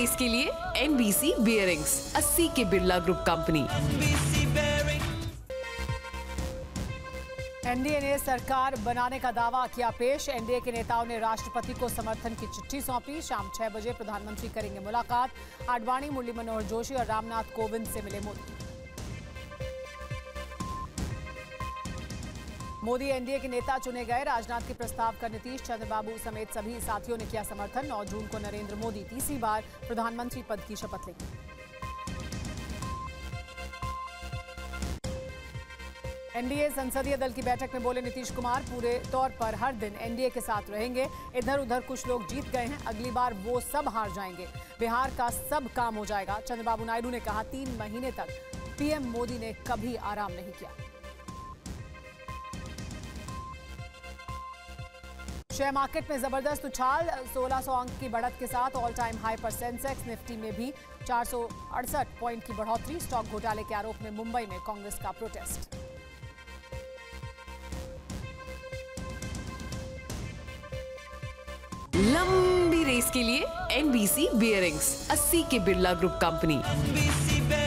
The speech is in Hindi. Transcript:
रेस के लिए NBC बियरिंग्स, 80 के बिरला ग्रुप कंपनी। एनडीए ने सरकार बनाने का दावा किया पेश। एनडीए के नेताओं ने राष्ट्रपति को समर्थन की चिट्ठी सौंपी। शाम 6 बजे प्रधानमंत्री करेंगे मुलाकात। आडवाणी, मुरली मनोहर जोशी और रामनाथ कोविंद से मिले मोदी। मोदी एनडीए के नेता चुने गए। राजनाथ के प्रस्ताव का नीतीश, चंद्रबाबू समेत सभी साथियों ने किया समर्थन। 9 जून को नरेंद्र मोदी तीसरी बार प्रधानमंत्री पद की शपथ लेंगे। एनडीए संसदीय दल की बैठक में बोले नीतीश कुमार, पूरे तौर पर हर दिन एनडीए के साथ रहेंगे। इधर उधर कुछ लोग जीत गए हैं, अगली बार वो सब हार जाएंगे। बिहार का सब काम हो जाएगा। चंद्रबाबू नायडू ने कहा, 3 महीने तक पीएम मोदी ने कभी आराम नहीं किया। शेयर मार्केट में जबरदस्त उछाल, 1600 अंक की बढ़त के साथ ऑल टाइम हाई पर सेंसेक्स। निफ्टी में भी 468 पॉइंट की बढ़ोतरी। स्टॉक घोटाले के आरोप में मुंबई में कांग्रेस का प्रोटेस्ट। लंबी रेस के लिए NBC बियरिंग्स, 80 के बिरला ग्रुप कंपनी।